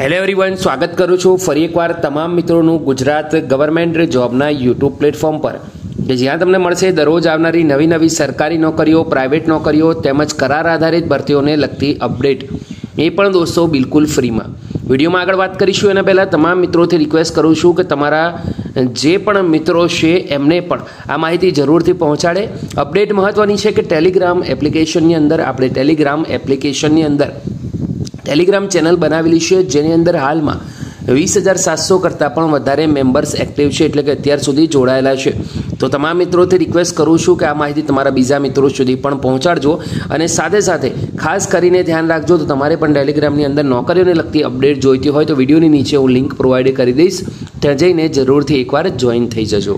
Hello everyone, સ્વાગત કરું છું ફરી એકવાર તમામ મિત્રોનું ગુજરાત ગવર્મેન્ટ જોબના યુટ્યુબ પ્લેટફોર્મ પર કે જ્યાં તમને મળશે દરરોજ આવનારી નવી સરકારી નોકરીઓ, પ્રાઇવેટ નોકરીઓ તેમજ કરાર આધારિત ભરતીઓને લગતી અપડેટ, એ પણ દોસ્તો બિલકુલ ફ્રીમાં. વિડીયોમાં આગળ વાત કરીશું એના પહેલાં તમામ મિત્રોથી રિક્વેસ્ટ કરું છું કે તમારા જે પણ મિત્રો છે એમને પણ આ માહિતી જરૂરથી પહોંચાડે. અપડેટ મહત્ત્વની છે કે ટેલિગ્રામ એપ્લિકેશનની અંદર ટેલિગ્રામ ચેનલ બનાવેલી છે, જેની અંદર હાલમાં 20,700 કરતાં પણ વધારે મેમ્બર્સ એક્ટિવ છે, એટલે કે અત્યાર સુધી જોડાયેલા છે. તો તમામ મિત્રોથી રિક્વેસ્ટ કરું છું કે આ માહિતી તમારા બીજા મિત્રો સુધી પણ પહોંચાડજો. અને સાથે ખાસ કરીને ધ્યાન રાખજો, તો તમારે પણ ટેલિગ્રામની અંદર નોકરીઓને લગતી અપડેટ જોઈતી હોય તો વિડીયોની નીચે હું લિંક પ્રોવાઈડ કરી દઈશ, ત્યાં જઈને જરૂરથી એકવાર જોઈન થઈ જજો.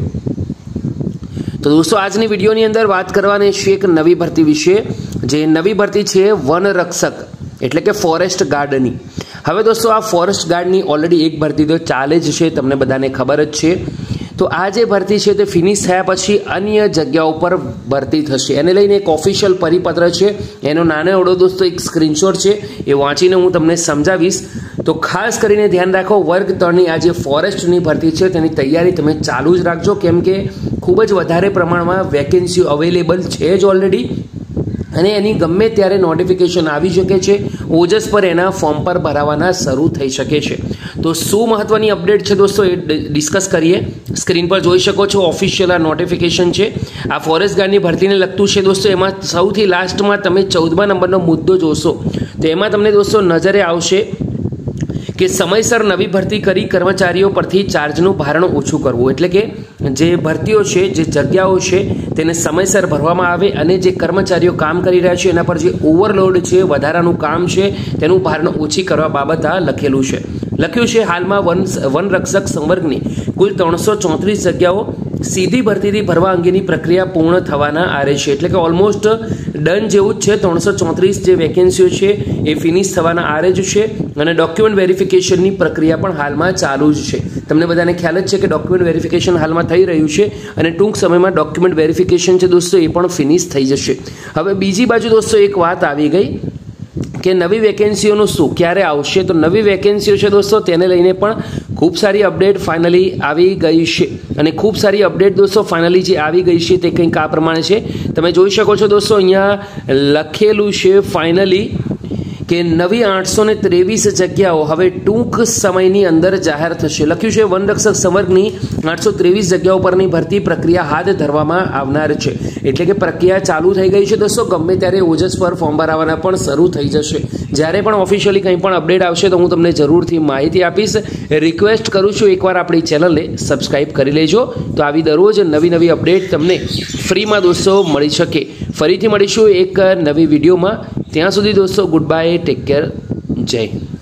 તો દોસ્તો, આજની વિડીયોની અંદર વાત કરવાની છે એક નવી ભરતી વિશે. જે નવી ભરતી છે વન રક્ષક એટલે કે ફોરેસ્ટ ગાર્ડની. હવે દોસ્તો, આ ફોરેસ્ટ ગાર્ડની ઓલરેડી એક ભરતી તો ચાલે જ છે, તમને બધાને ખબર જ છે. તો આ જે ભરતી છે તે ફિનિશ થયા પછી અન્ય જગ્યાઓ પર ભરતી થશે. એને લઈને એક ઓફિશિયલ પરિપત્ર છે, એનો નાનો એવડો દોસ્તો એક સ્ક્રીનશોટ છે, એ વાંચીને હું તમને સમજાવીશ. તો ખાસ કરીને ધ્યાન રાખો, વર્ગ 3ની આ જે ફોરેસ્ટની ભરતી છે તેની તૈયારી તમે ચાલુ જ રાખજો, કેમ કે ખૂબ જ વધારે પ્રમાણમાં વેકેન્સીઓ અવેલેબલ છે જ ઓલરેડી, અને એની ગમે ત્યારે નોટિફિકેશન આવી શકે છે. ઓજસ પર એના ફોર્મ પર ભરાવાના શરૂ થઈ શકે છે. તો શું મહત્વની અપડેટ છે દોસ્તો, એ ડિસ્કસ કરીએ. સ્ક્રીન પર જોઈ શકો છો ઓફિશિયલ આ નોટિફિકેશન છે. આ ફોરેસ્ટ ગાર્ડની ભરતીને લગતું છે દોસ્તો. એમાં સૌથી લાસ્ટમાં તમે 14મા નંબરનો મુદ્દો જોશો તો એમાં તમને દોસ્તો નજરે આવશે કે સમયસર નવી ભરતી કરી કર્મચારીઓ પરથી ચાર્જનું ભારણ ઓછું કરવું. એટલે કે જે ભરતીઓ છે, જે જગ્યાઓ છે તેને સમયસર ભરવામાં આવે, અને જે કર્મચારીઓ કામ કરી રહ્યા છે એના પર જે ઓવરલોડ છે, વધારાનું કામ છે, તેનું ભારણ ઓછી કરવા બાબત આ લખ્યું છે. હાલમાં વન રક્ષક સંવર્ગની કુલ 334 જગ્યાઓ સીધી ભરતીથી ભરવા અંગેની પ્રક્રિયા પૂર્ણ થવાના આરે છે. એટલે કે ઓલમોસ્ટ ડન જેવું જ છે. 334 જે વેકેન્સીઓ છે એ ફિનિશ થવાના આરે જ છે, અને ડોક્યુમેન્ટ વેરિફિકેશનની પ્રક્રિયા પણ હાલમાં ચાલુ જ છે. તમને બધાને ખ્યાલ જ છે કે ડોક્યુમેન્ટ વેરિફિકેશન હાલમાં થઈ રહ્યું છે, અને ટૂંક સમયમાં ડોક્યુમેન્ટ વેરિફિકેશન છે દોસ્તો એ પણ ફિનિશ થઈ જશે. હવે બીજી બાજુ દોસ્તો એક વાત આવી ગઈ કે નવી વેકેન્સીઓનું શું, ક્યારે આવશે. તો નવી વેકેન્સીઓ છે દોસ્તો, તેને લઈને પણ ખૂબ સારી અપડેટ ફાઇનલી આવી ગઈ છે. અને ખૂબ સારી અપડેટ દોસ્તો ફાઇનલી જે આવી ગઈ છે તે કંઈક આ પ્રમાણે છે. તમે જોઈ શકો છો દોસ્તો, અહીંયા લખેલું છે ફાઇનલી કે નવી 823 જગ્યાઓ હવે ટૂંક સમયની અંદર જાહેર થશે. લખ્યું છે વનરક્ષક સંવર્ગની 823 જગ્યાઓ પરની ભરતી પ્રક્રિયા હાથ ધરવામાં આવનાર છે. એટલે કે પ્રક્રિયા ચાલુ થઈ ગઈ છે દોસ્તો. ગમે ત્યારે ઓજસ પર ફોર્મ ભરાવાના પણ શરૂ થઈ જશે. જ્યારે પણ ઓફિશિયલી કંઈ પણ અપડેટ આવશે તો હું તમને જરૂરથી માહિતી આપીશ. રિક્વેસ્ટ કરું છું એકવાર આપણી ચેનલને સબસ્ક્રાઈબ કરી લેજો, તો આવી દરરોજ નવી અપડેટ તમને ફ્રીમાં દોસ્તો મળી શકે. ફરીથી મળીશું એક નવી વિડીયોમાં. ત્યાં સુધી દોસ્તો ગુડ બાય, ટેક કેર, જય હિન્દ.